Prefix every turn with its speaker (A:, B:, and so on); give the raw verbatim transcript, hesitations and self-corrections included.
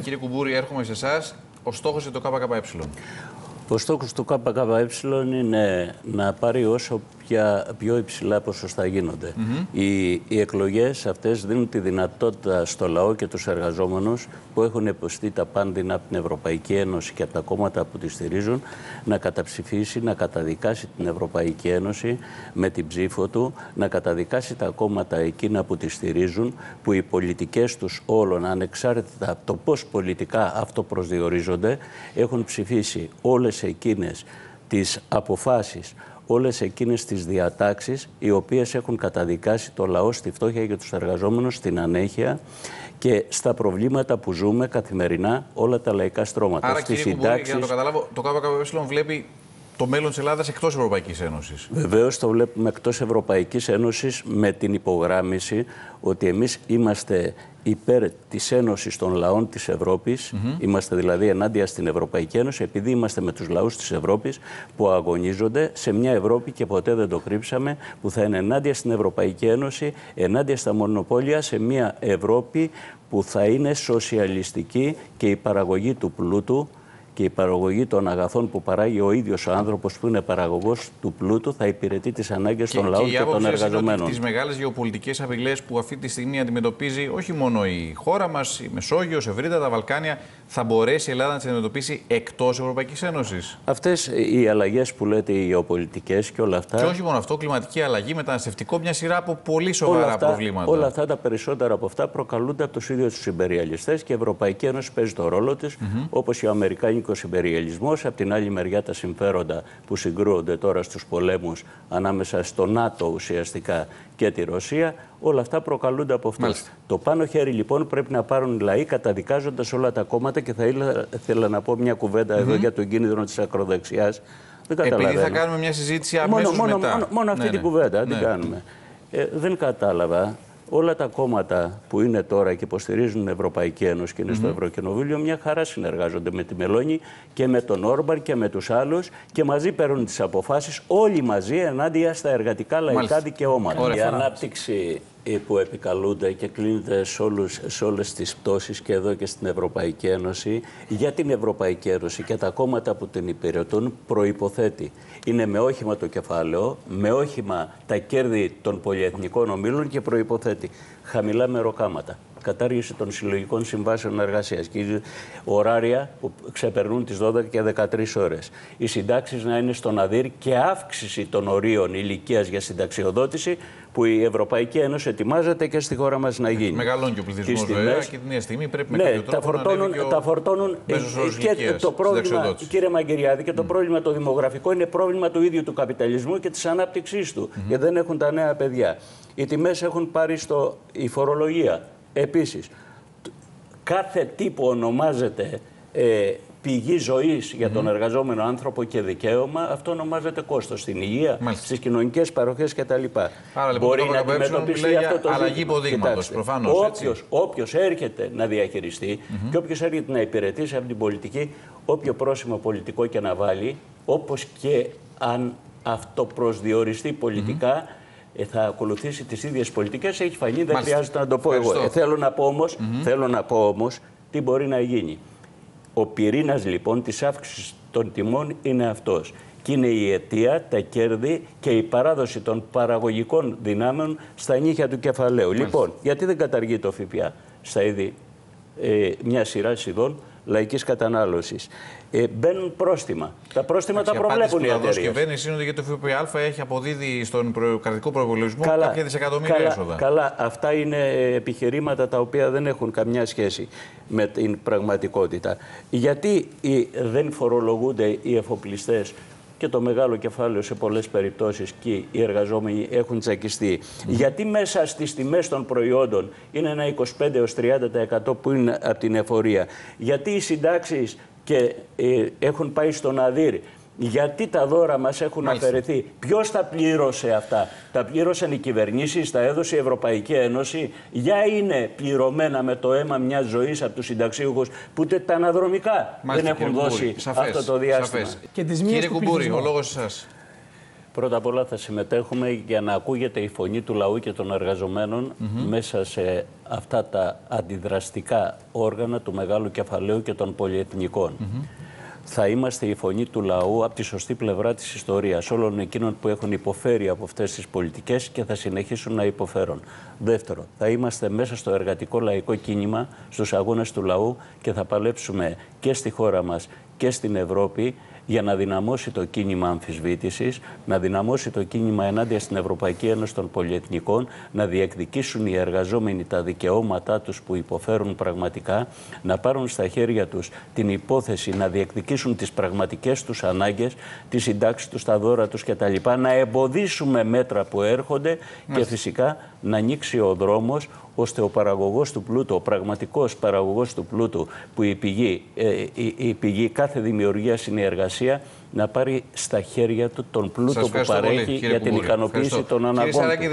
A: Κύριε Κουμπούρη, έρχομαι σε εσάς. Ο στόχος για το ΚΚΕ.
B: Ο στόχος του ΚΚΕ είναι να πάρει όσο πια πιο υψηλά ποσοστά γίνονται. Mm-hmm. Οι, οι εκλογές αυτές δίνουν τη δυνατότητα στο λαό και τους εργαζόμενους που έχουν υποστεί τα πάνδυνα από την Ευρωπαϊκή Ένωση και από τα κόμματα που τη στηρίζουν να καταψηφίσει, να καταδικάσει την Ευρωπαϊκή Ένωση με την ψήφο του, να καταδικάσει τα κόμματα εκείνα που τη στηρίζουν, που οι πολιτικές τους όλων, ανεξάρτητα από το πώς πολιτικά αυτοπροσδιορίζονται, έχουν ψηφίσει όλες εκείνες τις αποφάσεις, όλες εκείνες τις διατάξεις οι οποίες έχουν καταδικάσει το λαό στη φτώχεια και τους εργαζόμενους, στην ανέχεια και στα προβλήματα που ζούμε καθημερινά όλα τα λαϊκά στρώματα.
A: Άρα, κύριε Κουμπούρη, για να το καταλάβω, το ΚΚΕ βλέπει το μέλλον της Ελλάδας εκτός Ευρωπαϊκής Ένωσης.
B: Βεβαίως το βλέπουμε εκτός Ευρωπαϊκής Ένωσης, με την υπογράμμιση ότι εμείς είμαστε υπέρ της Ένωσης των λαών της Ευρώπης. Mm-hmm. Είμαστε δηλαδή ενάντια στην Ευρωπαϊκή Ένωση, επειδή είμαστε με τους λαούς της Ευρώπης που αγωνίζονται σε μια Ευρώπη, και ποτέ δεν το κρύψαμε, που θα είναι ενάντια στην Ευρωπαϊκή Ένωση, ενάντια στα μονοπόλια, σε μια Ευρώπη που θα είναι σοσιαλιστική και η παραγωγή του πλούτου και η παραγωγή των αγαθών που παράγει ο ίδιος ο άνθρωπος που είναι παραγωγός του πλούτου θα υπηρετεί τις ανάγκες των λαών και, και των εργαζομένων.
A: Τις μεγάλες γεωπολιτικές απειλές που αυτή τη στιγμή αντιμετωπίζει όχι μόνο η χώρα μας, η Μεσόγειος, ευρύτερα τα Βαλκάνια, θα μπορέσει η Ελλάδα να τις αντιμετωπίσει εκτός Ευρωπαϊκής Ένωσης?
B: Αυτές οι αλλαγές που λέτε, οι γεωπολιτικές και όλα αυτά.
A: Και όχι μόνο αυτό, κλιματική αλλαγή, μεταναστευτικό, μια σειρά από πολύ σοβαρά
B: όλα αυτά,
A: προβλήματα.
B: Όλα αυτά, τα περισσότερα από αυτά, προκαλούνται από τους ίδιους τους ιμπεριαλιστές, και η Ευρωπαϊκή Ένωση παίζει το ρόλο της, mm-hmm. όπως ο αμερικάνικος ιμπεριαλισμός. Από την άλλη μεριά, τα συμφέροντα που συγκρούονται τώρα στους πολέμους ανάμεσα στο ΝΑΤΟ ουσιαστικά και τη Ρωσία, όλα αυτά προκαλούνται από αυτό. Το πάνω χέρι λοιπόν πρέπει να πάρουν οι λαοί, καταδικάζοντας όλα τα κόμματα, και θα ήθελα να πω μια κουβέντα mm-hmm. εδώ για τον κίνδυνο της ακροδεξιάς. Δεν καταλαβαίνω.
A: Επειδή θα κάνουμε μια συζήτηση αμέσως
B: μόνο,
A: μετά.
B: Μόνο, μόνο αυτή
A: ναι,
B: την
A: ναι.
B: κουβέντα
A: ναι.
B: την κάνουμε. Ε, δεν κατάλαβα. Όλα τα κόμματα που είναι τώρα και υποστηρίζουν την Ευρωπαϊκή Ένωση και είναι mm-hmm. στο Ευρωκοινοβούλιο, μια χαρά συνεργάζονται με τη Μελώνη και με τον Όρμπαν και με τους άλλους, και μαζί παίρνουν τις αποφάσεις όλοι μαζί ενάντια στα εργατικά λαϊκά Μάλιστα. δικαιώματα. Ωραία. Η ανάπτυξη που επικαλούνται και κλείνεται σε, όλους, σε όλες τις πτώσεις και εδώ και στην Ευρωπαϊκή Ένωση, για την Ευρωπαϊκή Ένωση και τα κόμματα που την υπηρετούν, προϋποθέτει. Είναι με όχημα το κεφάλαιο, με όχημα τα κέρδη των πολυεθνικών ομίλων, και προϋποθέτει χαμηλά μεροκάματα, κατάργηση των συλλογικών συμβάσεων εργασίας και ωράρια που ξεπερνούν τις δώδεκα και δεκατρείς ώρες. Οι συντάξεις να είναι στον ΑΔΥΡ και αύξηση των ορίων ηλικίας για συνταξιοδότηση, που η Ευρωπαϊκή Ένωση ετοιμάζεται και στη χώρα μας να γίνει.
A: Μεγαλώνει και ο πληθυσμός βέβαια, και την ίδια στιγμή πρέπει με
B: ναι,
A: κάποιο τρόπο
B: τα φορτώνουν,
A: να
B: τα φορτώνουν και το πρόβλημα, κύριε Μαγκυριάδη, και το mm. πρόβλημα το δημογραφικό είναι πρόβλημα του ίδιου του καπιταλισμού και της ανάπτυξής του, mm-hmm. γιατί δεν έχουν τα νέα παιδιά. Οι τιμές έχουν πάρει στο, η φορολογία. Επίσης, κάθε τι που ονομάζεται ε, πηγή ζωής για τον mm-hmm. εργαζόμενο άνθρωπο και δικαίωμα, αυτό ονομάζεται κόστος στην υγεία, Μάλιστα. στις κοινωνικές παροχές κτλ.
A: Άρα λοιπόν,
B: μπορεί
A: το
B: να αντιμετωπιστεί αυτό το
A: αλλαγή υποδείγματος, προφανώς.
B: Όποιος, όποιος έρχεται να διαχειριστεί mm-hmm. και όποιος έρχεται να υπηρετήσει από την πολιτική, όποιο πρόσημο πολιτικό και να βάλει, όπως και αν αυτό προσδιοριστεί πολιτικά, mm-hmm. θα ακολουθήσει τις ίδιες πολιτικές, έχει φανεί, δεν Μάλιστα. χρειάζεται να το πω Ευχαριστώ. εγώ. Ε, θέλω να πω όμως, mm-hmm. θέλω να πω όμως τι μπορεί να γίνει. Ο πυρήνας λοιπόν της αύξησης των τιμών είναι αυτός. Και είναι η αιτία, τα κέρδη και η παράδοση των παραγωγικών δυνάμεων στα νύχια του κεφαλαίου. Μάλιστα. Λοιπόν, γιατί δεν καταργεί το ΦΠΑ στα είδη ε, μια σειρά ειδών λαϊκής κατανάλωσης? Ε, μπαίνουν πρόστιμα. Τα πρόστιμα Άξι, τα προβλέπουν οι εταιρείες. Η
A: κυβέρνηση είναι ότι για το ΦΠΑ έχει αποδίδει στον κρατικό προϋπολογισμό κάποια δισεκατομμύρια
B: καλά,
A: έσοδα. Καλά,
B: αυτά είναι επιχειρήματα τα οποία δεν έχουν καμιά σχέση με την πραγματικότητα. Γιατί οι, δεν φορολογούνται οι εφοπλιστές και το μεγάλο κεφάλαιο σε πολλές περιπτώσεις, και οι εργαζόμενοι έχουν τσακιστεί? Mm. Γιατί μέσα στις τιμές των προϊόντων είναι ένα είκοσι πέντε έως τριάντα τοις εκατό που είναι από την εφορία? Γιατί οι συντάξεις και ε, έχουν πάει στον ΑΔΥΡ? Γιατί τα δώρα μας έχουν Μάλιστα. αφαιρεθεί? Ποιος τα πλήρωσε αυτά? Τα πλήρωσαν οι κυβερνήσεις, τα έδωσε η Ευρωπαϊκή Ένωση? Για είναι πληρωμένα με το αίμα μιας ζωής από τους συνταξίουχους που τα αναδρομικά Μάλιστα, δεν έχουν δώσει Σαφές. αυτό το διάστημα.
A: Και κύριε Κουμπούρη, ο λόγος σας.
B: Πρώτα απ' όλα θα συμμετέχουμε για να ακούγεται η φωνή του λαού και των εργαζομένων mm-hmm. μέσα σε αυτά τα αντιδραστικά όργανα του μεγάλου κεφαλαίου και των πολυεθνικών. Mm-hmm. Θα είμαστε η φωνή του λαού από τη σωστή πλευρά της ιστορίας, όλων εκείνων που έχουν υποφέρει από αυτές τις πολιτικές και θα συνεχίσουν να υποφέρουν. Δεύτερο, θα είμαστε μέσα στο εργατικό λαϊκό κίνημα, στους αγώνες του λαού και θα παλέψουμε και στη χώρα μας και στην Ευρώπη για να δυναμώσει το κίνημα αμφισβήτησης, να δυναμώσει το κίνημα ενάντια στην Ευρωπαϊκή Ένωση των Πολυεθνικών, να διεκδικήσουν οι εργαζόμενοι τα δικαιώματά τους που υποφέρουν πραγματικά, να πάρουν στα χέρια τους την υπόθεση να διεκδικήσουν τις πραγματικές τους ανάγκες, τις συντάξεις τους, τα δώρα τους κτλ. Να εμποδίσουμε μέτρα που έρχονται και φυσικά να ανοίξει ο δρόμος ώστε ο παραγωγός του πλούτου, ο πραγματικός παραγωγός του πλούτου, που η πηγή, ε, η, η πηγή κάθε δημιουργίας είναι η εργασία, να πάρει στα χέρια του τον πλούτο που παρέχει για την ικανοποίηση των αναγκών του.